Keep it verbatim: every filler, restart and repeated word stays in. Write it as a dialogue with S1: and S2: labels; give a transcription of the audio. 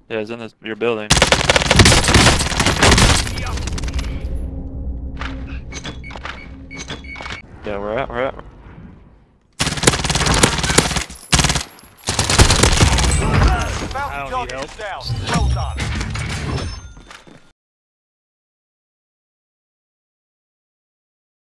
S1: Yeah, it's in this your building. Yeah, we're at, we're at.
S2: I don't need help. Well done.